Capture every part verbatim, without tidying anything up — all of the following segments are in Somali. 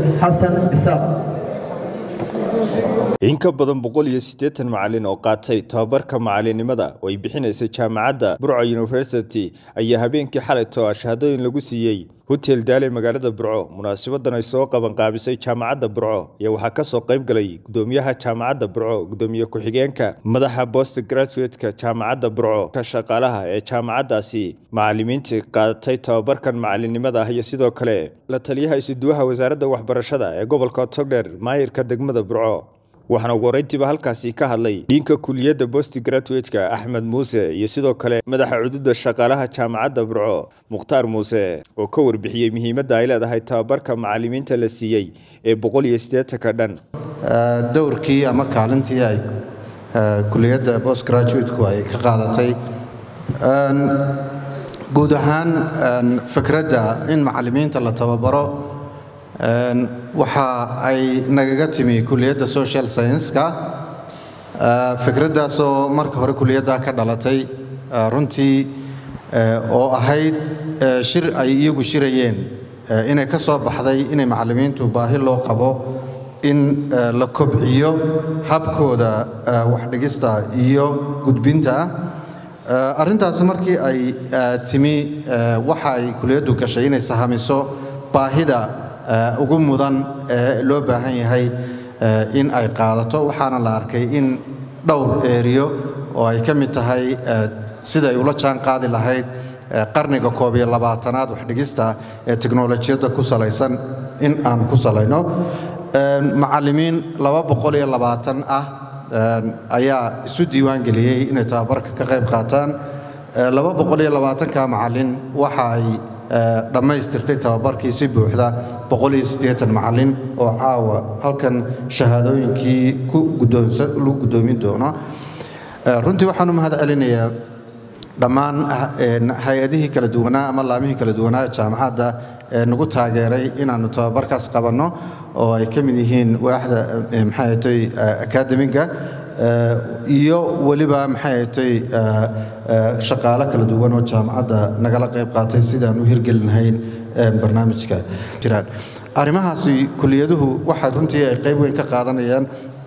حسن إسحاق. in ka badan boqol iyo siddeetan macallin oo qaatay tababarka macallinimada oo ay bixinaysa jaamacadda Burco University ayaa habeenkii xalay shahaadooyin lagu siiyay hotel Daale magaalada Burco. Munaasabadan ay soo qaban qaabisay jaamacadda Burco ayaa waxaa ka soo qayb galay gudoomiyaha jaamacadda Burco, gudoomiye ku-xigeenka, madaxa post graduate-ka jaamacadda Burco, ka shaqaalaha ee jaamacaddaasi, macallimiinta qaatay tababarkan macallinimada iyo sidoo kale la taliyaha isuduwaha wasaaradda waxbarashada ee gobolka Togdheer, maayirka degmada Burco. waxaana ugu horeyntiiba halkaasi ka hadlay dhiinka kuliyadda post graduate-ka Axmed Muuse iyo sidoo kale madaxa cududa shaqaalaha jaamacadda Burco Mukhtaar Muuse oo ka warbixiyay muhiimadda ay leedahay tababarka macallimiinta la siiyay ee boqol iyo siddeetan ka dhan. dowrkii ama kaalintii ay kuliyadda post graduate-ku ay ka qaadatay guud ahaan fikradda in macallimiinta la tababaro waxa ay nagaga timi kuliyadda social science-ka fikraddaas oo marka hore kuliyadda ka dhalatay runtii oo ahayd shir ay iyagu shirayeen inay ka soo baxday inay macallimiintu baahi loo qabo in la kobciyo habkooda wax dhigista iyo gudbinta arrintaas markii ay timi waxa ay kuliyaddu gashay inay sahamiso baahida ugu mudan ee loo baahan yahay in ay qaadato. waxaana la arkay in dhowr eeriyo oo ay ka mid tahay sida ay ula jaan qaadi lahayd qarniga koob iyo labaatanaad wax dhigista ee tiknoolajiyadda ku salaysan in aan ku salayno. macallimiin laba boqol iyo labaatan ah ayaa isu diiwaan geliyey inay tababarka ka qayb qaataan. laba boqol iyo labaatan ka macallin waxa ay dhammaystirtay tababarkii si buuxda boqol iyo siddeetan macallin oo caawa halkan shahaadooyinkii ku guddoonsan lagu guddoomin doono. runtii waxaan u mahad celinayaa dhammaan hay-adihii kala duwanaa ama laamihii kala duwanaa jaamacadda ee nagu taageeray inaannu tababarkaas qabanno oo ay ka mid yihiin waaxda maxay tahay akademiga iyo waliba maxay tahay shaqaale kala duwan oo jaamacadda nagala qayb qaatay sidaan u hirgelinahayn barnaamijka jiraan. arrimahaasi kuliyaduhu waxa runtii ay qayb weyn ka qaadanayaan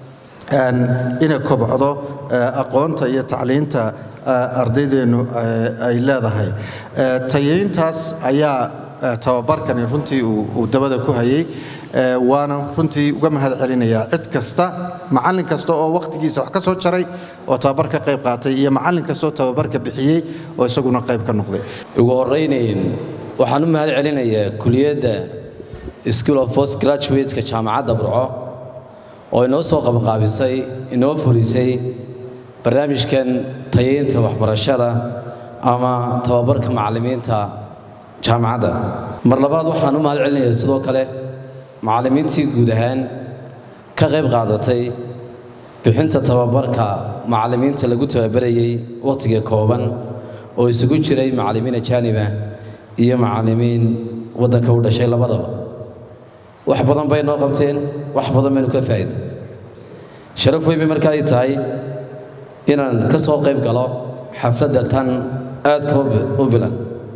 inay kobcdo aqoonta iyo tacliinta ardaydeenu ay leedahay. tayeyntaas ayaa tababarkani runtii uu dabada ku hayay. waana runtii uga mahad celinayaa cid kasta, macallin kasta oo waqtigiisa wax ka soo jaray oo tababar ka qayb qaatay iyo macallin kasta oo tababarka bixiyey oo isaguna qayb ka noqday. ugu horeynayeen waxaan u mahad celinayaa kuliyadda School of Post Graduate-ka jaamacadda Burco oo inoo soo qaban qaabisay inoo fulisay barnaamijkan tayeynta waxbarashada ama tababarka macallimiinta jaamacadda. mar labaad waxaan u mahad celinayaa sidoo kale macallimiintii guud ahaan ka qayb qaadatay bixinta tababarka macallimiinta lagu tababarayay waqtiga kooban oo isugu jiray macallimiin ajaaniba iyo macallimiin waddanka u dhashay labadaba. wax badan bay noo qabteen, wax badan baynu ka faa'iidnay. sharaf weyn bay markaa ay tahay inaan ka soo qayb galo xafladda tan aadka u bilan.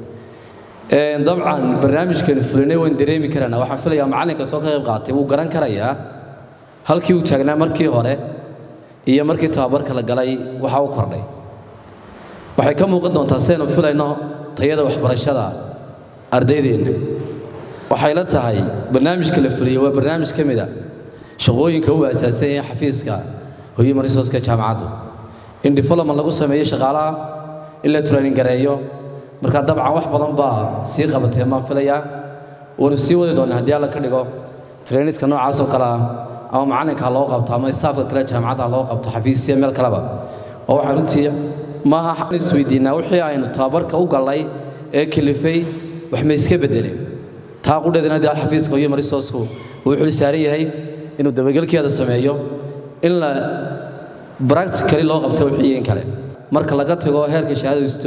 dabcan barnaamijkan fulinay waan dareemi karana waxaan filayaa macallinka soo ka qayb qaatay wuu garan karayaa halkii uu taagnaa markii hore iyo markii tababarka la galay waxa uu kordhay. waxay ka muuqan doontaa sidaynu filayno tayada waxbarashada ardaydeena. waxay la tahay barnaamijka la fuliyey waa barnaamij ka mid ah shaqooyinka uu aasaasan yahay xafiiska Human Resource-ka jaamacaddu in development lagu sameeyo shaqaalaha in la training gareeyo. marka dabcan wax badan baa sii qabatay ma filayaa oo sii wadi doona haddii alla ka dhigo training-ka noocaas oo kala ama macallinka loo qabto ama staff-ka kale jaamacadda loo qabto xafiisyo meel kaleba oo waxaan runtii maaha xan isweydiinaa wixii aynu tababarka u galay ee kalifay wax ma iska bedelay. taa qudheedana dee xafiiska Human Resource-ku uu xil saaran yahay inuu dabagalkeeda sameeyo in la practically loo qabto wixii kale marka laga tago heerka shahaadaysto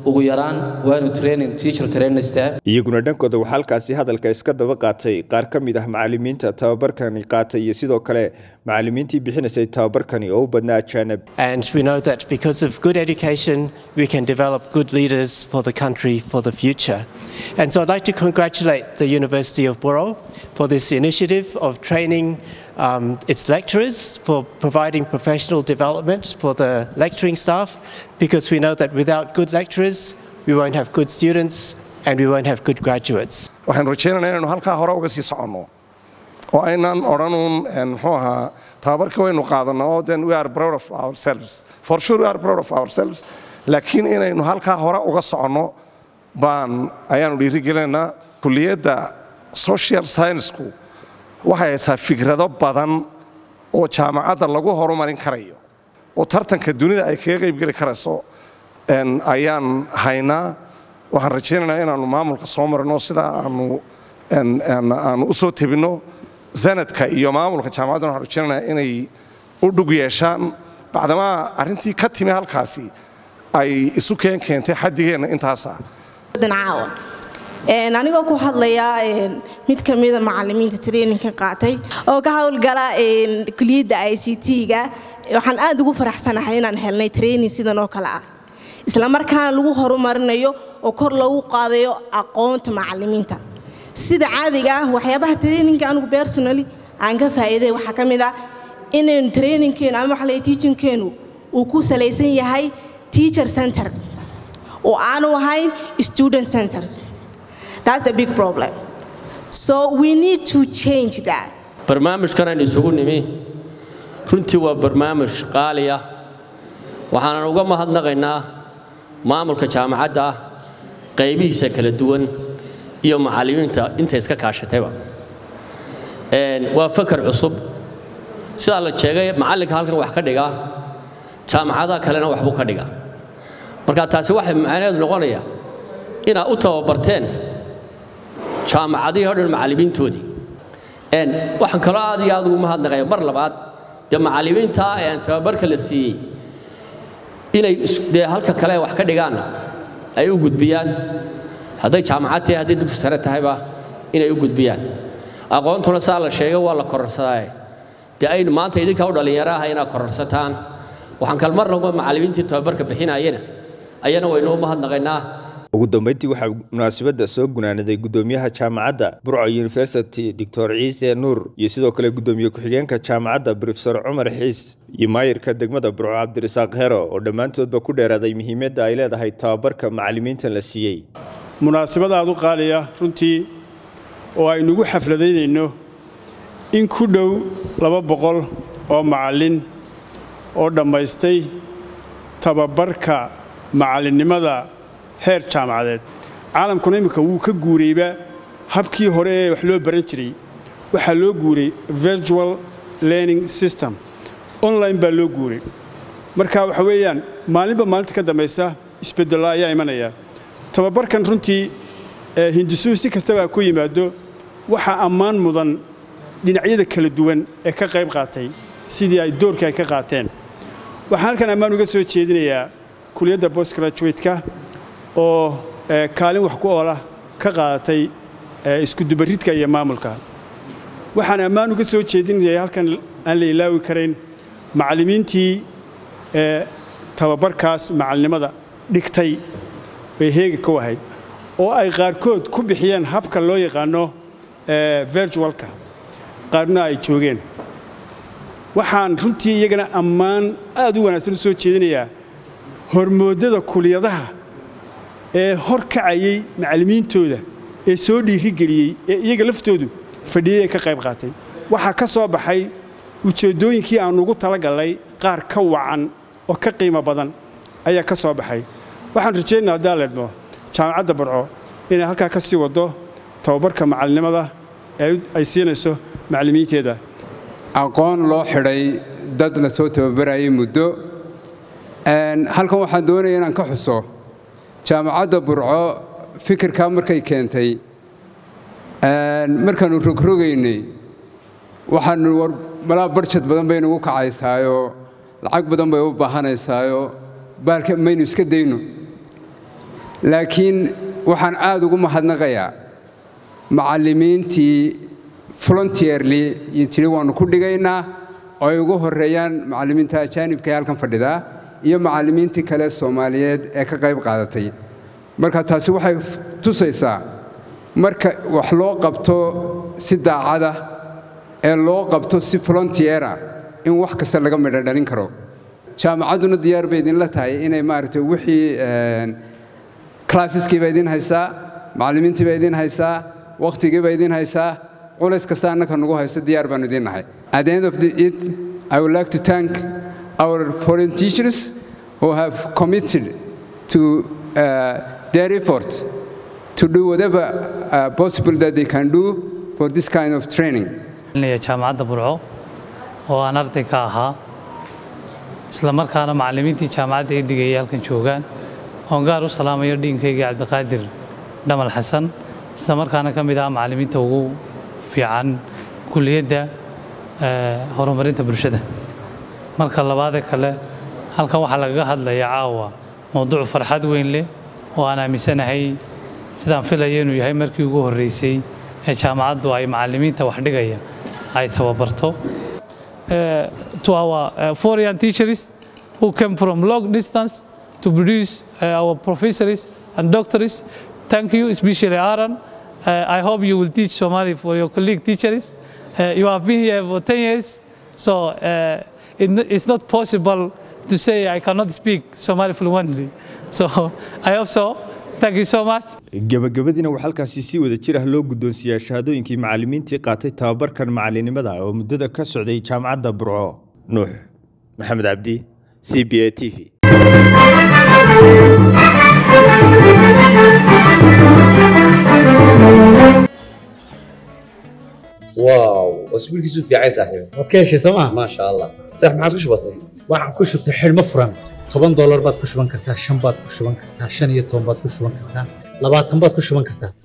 ugu yaraan waa inuu training teacher training staff iyaguna dhankooda waxa halkaasi hadalka iska daba qaatay qaar ka mid ah macallimiinta tababarkani qaatay iyo sidoo kale macallimiintii bixinaysay tababarkani oo u badnaa ajaanib. And we know that because of good education we can develop good leaders for the country for the future. And so I'd like to congratulate the University of Borough for this initiative of training um, its lecturers, for providing professional development for the lecturing staff, because we know that without good lecturers we won't have good students and we won't have good graduates. waxaan rajaynaynaa inaynu halkaa hore uga sii soconno oo aynaan odhanuun muxuu ahaa tababarka waynu qaadanno oo then we are proud of ourselves for sure we are proud of ourselves laakiin inaynu halkaa hore uga soconno baan ayaanu dhiirigelinaynaa. kulliyadda social science-ku waxay haysaa fikrado badan oo jaamacadda lagu horumarin karayo oo tartanka dunida ay kaga qaybgeli karayso ayaan haynaa. waxaan rajaynaynaa inaanu maamulka soo marino sida aanu aanu u soo tebinno sanadka iyo maamulka jaamacadda. waxaan rajaynaynaa inay u dhug yeeshaan bacdamaa arrintii ka timi halkaasi ay isu keen keentay xaddigeenna intaasa. anigoo ku hadlaya mid ka mida macallimiinta traininka qaatay oo ka howlgala kuliyadda I C T-ga waxaan aad ugu faraxsanahay inaan helnay training sidan oo kale ah isla markaana lagu horumarinayo oo kor loogu qaadayo aqoonta macallimiinta. sida caadiga ah waxyaabaha traininka anigu personally aan ka faa'iiday waxa ka mid ah inaan trainingkeenu ama wax la teachingkeenu uu ku salaysan yahay teacher center oo aanu ahayn student center. That's a big problem. So we need to change that. barnaamijkan aynu isugu nimi runtii waa barnaamij qaali ah waxaan uga mahadnaqaynaa maamulka jaamacadda qaybihiisa kala duwan iyo macallimiinta inta iska kaashatayba. een waa fakar cusub sida la sheegay macallinka halkan wax ka dhiga jaamacadaha kalena wax buu ka dhiga marka taasi waxay macnaheedu noqonaya ina u tababarteen jaamacadii hore macallimiintoodii. een waxaan kala aad iyo aad ugu mahadnaqayaa mar labaad de macallimiinta ee tababarka la siiyay inay de halka kale wax ka dhigaan ay u gudbiyaan haday jaamacadii haday dugsi sare tahayba inay u gudbiyaan aqoontuna saa la sheegay waa la kororsaday de ay maanta idinka u dhalinyaraha ina kororsataan. waxaan kalmar lagu macallimiintii tababarka bixinayeen ayana waynu mahadnaqaynaa. ugu dambeyntii waxaa munaasabadda soo gunaanaday gudoomiyaha jaamacadda Burco University Doctor Ciise Nuur iyo sidoo kale gudoomiye ku-xigeenka jaamacadda Professor Cumar Xiis iyo maayirka degmada Burco Cabdirasaaq Hero oo dhammaantoodba ku dheeraaday muhiimadda ay leedahay tababarka macallimiinta la siiyay. munaasabad aad u qaaliya runtii oo aynu ugu xafladaynayno in ku dhow laba boqol oo macallin oo dhammaystay tababarka macallinimada heer jaamacadeed. caalamkuna imika wuu ka guurayba habkii hore ee wax loo baran jiray waxaa loo guuray virtual learning system online baa loo guuray. marka waxa weeyaan maalinba maalinta ka dambaysa isbedelo ayaa imanaya. tababarkan runtii hindisuhu si kastaba ku yimaado waxa ammaan mudan dhinacyada kala duwan ee ka qayb qaatay sidii ay doorka ay ka qaateen. waxaan halkan ammaan uga soo jeedinayaa kuliyadda postgraduate-ka oo kaalin wax ku oola ka qaadatay isku dubaridka iyo maamulka. waxaan ammaan uga soo jeedinayaa halkan aan la ilaawi karayn macallimiintii tababarkaas macallinimada dhigtay ee heega ka wahayd oo ay qaarkood ku bixiyeen habka loo yaqaano virtualka qaarna ay joogeen. waxaan runtii iyagana ammaan aad u wanaagsan soo jeedinayaa hormoodada kuliyadaha ee hor kacayay macallimiintooda ee soo dhiirigeliyay ee iyaga laftoodu fadhiyay ka qayb qaatay. waxa ka soo baxay ujeedooyinkii aan ugu talagalay qaar ka wacan oo ka qiimo badan ayaa ka soo baxay. waxaan rajaynayaa haddii la idmo jaamacadda Burco inay halkaa ka sii wado tababarka macallinimada ee ay siinayso macallimiinteeda. aqoon loo xidhay dad la soo tababarayay muddo. halkan waxaan doonayaa inaan ka xuso jaamacadda Burco fikirka markay keentay markaanu rogrogaynay waxaanu malaa budget badan bay nagu kacaysaayo lacag badan bay u baahanaysaayoo baalka maynu iska dayno laakiin waxaan aad ugu mahadnaqayaa macallimiintii volunteerly yintiri waanu ku dhigaynaa oo ay ugu horeeyaan macallimiinta ajaanibka ee halkan fadhida iyo macallimiintii kale Soomaaliyeed ee ka qayb qaadatay marka taasi waxay tusaysaa marka wax loo qabto si daacad ah ee loo qabto si volunteer ah in wax kasta laga midho dhalin karo jaamacaduna diyaar bay idin la tahay inay maaragtay wixii classeski bay idin haysaa macallimiintii bay idin haysaa waqtigii bay idin haysaa culays kasta annaka nagu hayso diyaar baan idin nahay at the end of the it I would like to thank our foreign teachers who have committed to uh, their effort to do whatever uh, possible that they can do for this kind of training. jaamacadda Burco oo aan arday ka ahaa isla markaana macallimiintii jaamacadda ay dhigay halkan joogaan oo gaar u salaamayo dhiinkayga Cabdiqaadir Dhamal Xasan isla markaana ka mid ah macallimiinta ugu fiican kulliyadda horumarinta bulshada marka labaad kale halkan waxa laga hadlayaa caawa mowduuc farxad weyn leh oo aan aaminsanahay sidaan filayo inuu yahay markii ugu horeysay ee jaamacaddu ay macallimiinta wax dhigaya ay tababarto to our uh, foreign teachers who came from long distance to produce uh, our professors and doctors. Thank you, especially Aaron. Uh, I hope you will teach Somali for your colleague teachers. Uh, you have been here for ten years, so uh, it, it's not possible to say I cannot speak Somali fluently. So I hope so. Thank you so much. gabagabadina waxa halkaasi si wada jir ah loo guddoonsiiyay shahaadooyinkii macallimiintii qaatay tababarkan macallinimada oo muddada ka socday jaamacadda Burco. Nuux Maxamed Cabdi, C B A T V. واو اسبوعك في عايز صاحبي ما تكيش سما ما شاء الله صح ما عادش بسيط waxaan ku shubtay xilmo furan toban dollar baad ku shuban kartaa shan baad ku shuban kartaa shan iyo toban baad ku shuban kartaa labaatan baad ku shuban kartaa